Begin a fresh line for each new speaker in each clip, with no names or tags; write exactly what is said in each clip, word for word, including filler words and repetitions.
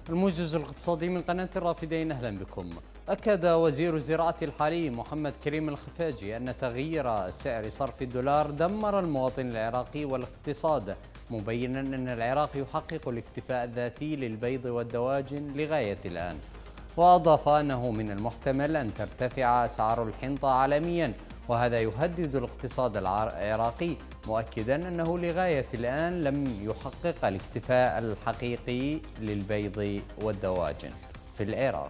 الموجز الاقتصادي من قناة الرافدين، أهلا بكم. أكد وزير الزراعة الحالي محمد كريم الخفاجي أن تغيير سعر صرف الدولار دمر المواطن العراقي والاقتصاد، مبينا أن العراق يحقق الاكتفاء الذاتي للبيض والدواجن لغاية الآن. وأضاف أنه من المحتمل أن ترتفع أسعار الحنطة عالميا، وهذا يهدد الاقتصاد العراقي، مؤكدا أنه لغاية الآن لم يحقق الاكتفاء الحقيقي للبيض والدواجن في العراق.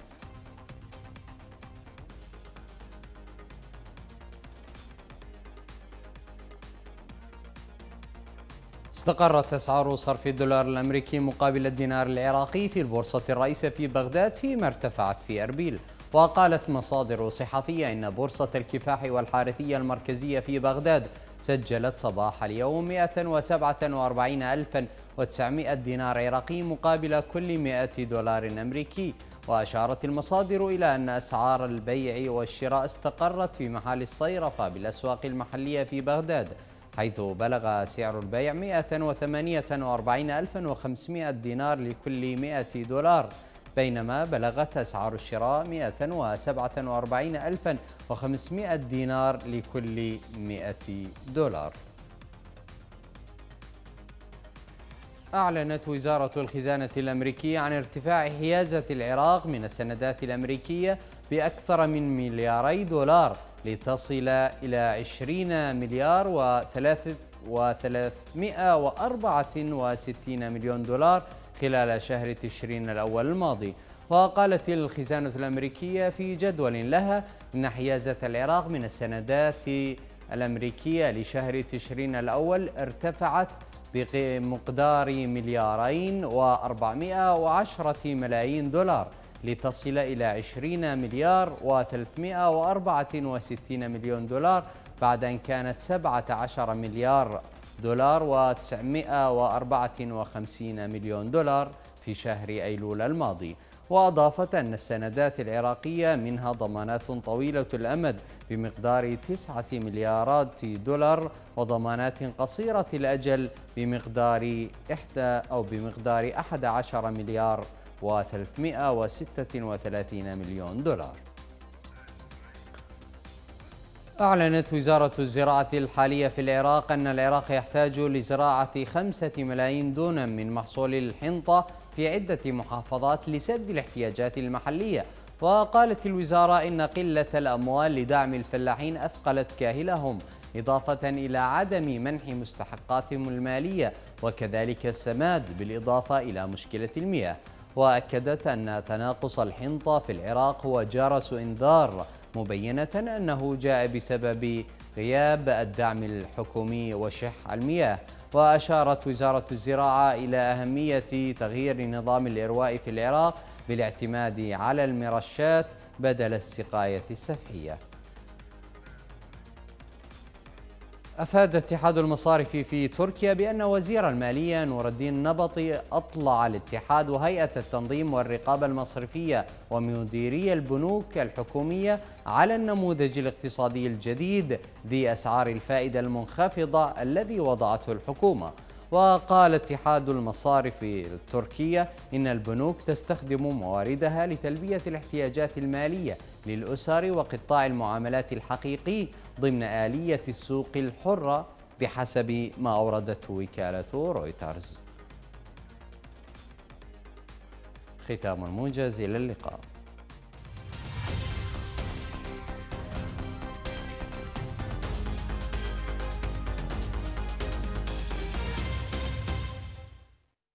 استقرت أسعار صرف الدولار الأمريكي مقابل الدينار العراقي في البورصة الرئيسة في بغداد فيما ارتفعت في أربيل. وقالت مصادر صحفية إن بورصة الكفاح والحارثية المركزية في بغداد سجلت صباح اليوم مئة وسبعة وأربعين ألفا وتسعمئة دينار عراقي مقابل كل مئة دولار أمريكي. وأشارت المصادر إلى أن أسعار البيع والشراء استقرت في محال الصيرفة بالأسواق المحلية في بغداد، حيث بلغ سعر البيع مئة وثمانية وأربعين ألفا وخمسمئة دينار لكل مئة دولار، بينما بلغت أسعار الشراء مئة وسبعة وأربعين ألفا وخمسمئة دينار لكل مئة دولار. أعلنت وزارة الخزانة الأمريكية عن ارتفاع حيازة العراق من السندات الأمريكية بأكثر من ملياري دولار لتصل إلى عشرين مليار وثلاثمئة وأربعة وستين مليون دولار خلال شهر تشرين الأول الماضي. وقالت الخزانة الأمريكية في جدول لها إن حيازة العراق من السندات الأمريكية لشهر تشرين الأول ارتفعت بمقدار مليارين وأربعمئة وعشرة ملايين دولار لتصل إلى عشرين مليار وثلاثمئة وأربعة وستين مليون دولار، بعد أن كانت سبعة عشر مليار دولار وتسعمئة وأربعة وخمسين مليون دولار في شهر أيلول الماضي. وأضافت أن السندات العراقية منها ضمانات طويلة الأمد بمقدار تسعة مليارات دولار، وضمانات قصيرة الأجل بمقدار إحدى أو بمقدار أحد عشر مليار وثلاثمئة وستة وثلاثين مليون دولار. أعلنت وزارة الزراعة الحالية في العراق أن العراق يحتاج لزراعة خمسة ملايين دونم من محصول الحنطة في عدة محافظات لسد الاحتياجات المحلية. وقالت الوزارة إن قلة الأموال لدعم الفلاحين أثقلت كاهلهم، إضافة إلى عدم منح مستحقاتهم المالية وكذلك السماد، بالإضافة إلى مشكلة المياه. وأكدت أن تناقص الحنطة في العراق هو جرس إنذار، مبينة أنه جاء بسبب غياب الدعم الحكومي وشح المياه. وأشارت وزارة الزراعة إلى أهمية تغيير نظام الإرواء في العراق بالاعتماد على المرشات بدل السقاية السفحية. أفاد اتحاد المصارف في تركيا بأن وزير المالية نور الدين نبطي أطلع الاتحاد وهيئة التنظيم والرقابة المصرفية ومديري البنوك الحكومية على النموذج الاقتصادي الجديد ذي أسعار الفائدة المنخفضة الذي وضعته الحكومة. وقال اتحاد المصارف التركية إن البنوك تستخدم مواردها لتلبية الاحتياجات المالية للأسر وقطاع المعاملات الحقيقي ضمن آلية السوق الحرة بحسب ما أوردته وكالة رويترز. ختام الموجز، إلى اللقاء.